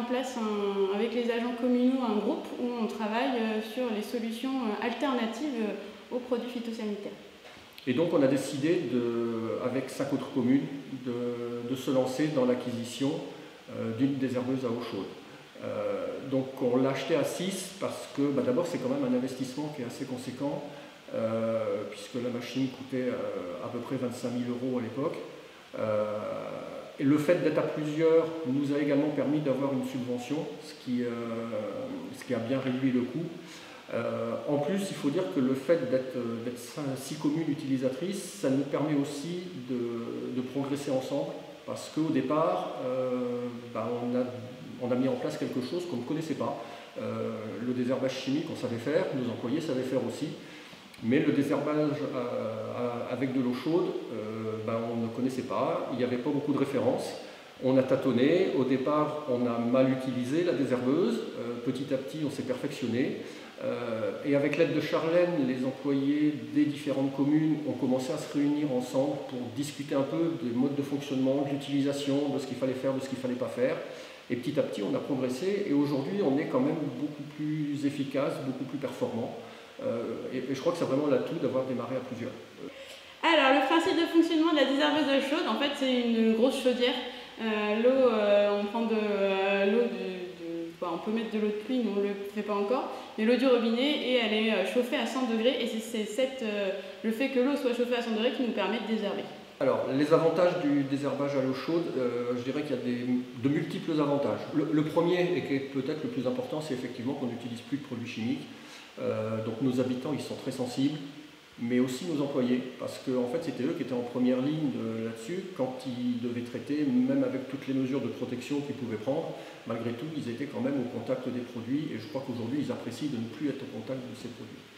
place avec les agents communaux un groupe où on travaille sur les solutions alternatives aux produits phytosanitaires. Et donc on a décidé, avec 5 autres communes, de se lancer dans l'acquisition d'une désherbeuse à eau chaude. Donc on l'a acheté à 6 parce que d'abord c'est quand même un investissement qui est assez conséquent, puisque la machine coûtait à peu près 25 000 € à l'époque. Et le fait d'être à plusieurs nous a également permis d'avoir une subvention, ce qui a bien réduit le coût. En plus, il faut dire que le fait d'être 6 communes utilisatrices, ça nous permet aussi de progresser ensemble, parce qu'au départ, on a mis en place quelque chose qu'on ne connaissait pas. Le désherbage chimique, on savait faire, nos employés savaient faire aussi, mais le désherbage avec de l'eau chaude, on ne connaissait pas, il n'y avait pas beaucoup de références. On a tâtonné, au départ on a mal utilisé la désherbeuse, petit à petit on s'est perfectionné. Et avec l'aide de Charlène, les employés des différentes communes ont commencé à se réunir ensemble pour discuter un peu des modes de fonctionnement, de l'utilisation, de ce qu'il fallait faire, de ce qu'il ne fallait pas faire. Et petit à petit, on a progressé et aujourd'hui, on est quand même beaucoup plus efficace, beaucoup plus performant. Et je crois que c'est vraiment l'atout d'avoir démarré à plusieurs. Alors, le principe de fonctionnement de la désherbeuse à eau chaude, en fait, c'est une grosse chaudière. L'eau, on prend de l'eau on peut mettre de l'eau de pluie, mais on ne le fait pas encore, mais l'eau du robinet, et elle est chauffée à 100 degrés, et c'est le fait que l'eau soit chauffée à 100 degrés qui nous permet de désherber. Alors, les avantages du désherbage à l'eau chaude, je dirais qu'il y a de multiples avantages. Le premier, et qui est peut-être le plus important, c'est effectivement qu'on n'utilise plus de produits chimiques. Donc nos habitants, ils sont très sensibles, mais aussi nos employés, parce qu'en fait c'était eux qui étaient en première ligne là-dessus, quand ils devaient traiter, même avec toutes les mesures de protection qu'ils pouvaient prendre, malgré tout ils étaient quand même au contact des produits, et je crois qu'aujourd'hui ils apprécient de ne plus être au contact de ces produits.